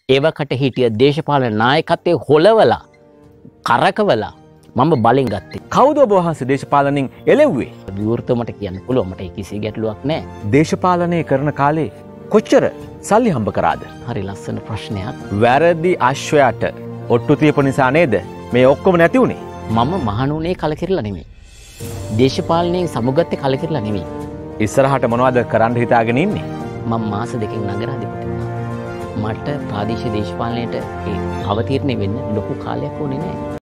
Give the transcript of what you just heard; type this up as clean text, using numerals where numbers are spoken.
ඒවකට හිටිය දේශපාලන නායකත්වයේ හොලවලා කරකවලා මම බලෙන් ගත්තේ. කවුද ඔබ වහන්සේ දේශපාලනයෙන් එළෙව්වේ? විවෘතව මට කියන්න පුළුවන්. මට කිසි ගැටලුවක් නැහැ. දේශපාලනය කරන කාලේ කොච්චර සල්ලි හම්බ කරාද? හරි ලස්සන ප්‍රශ්නයක්. වැරදි අශ්වයාට ඔට්ටු තියපු නිසා නේද මේ ඔක්කොම නැති වුණේ? මම මහණුනේ කලකිරලා නෙමෙයි. දේශපාලනයෙන් සමුගත්තේ කලකිරලා නෙමෙයි. ඉස්සරහට මොනවද කරන්න හිතාගෙන ඉන්නේ? මම මාස දෙකකින් නගරාධිපති වුණා. මට ප්‍රාදේශීය දේශපාලනයට අවතීර්ණ වෙන්න ලොකු කාලයක් ඕනේ නැහැ.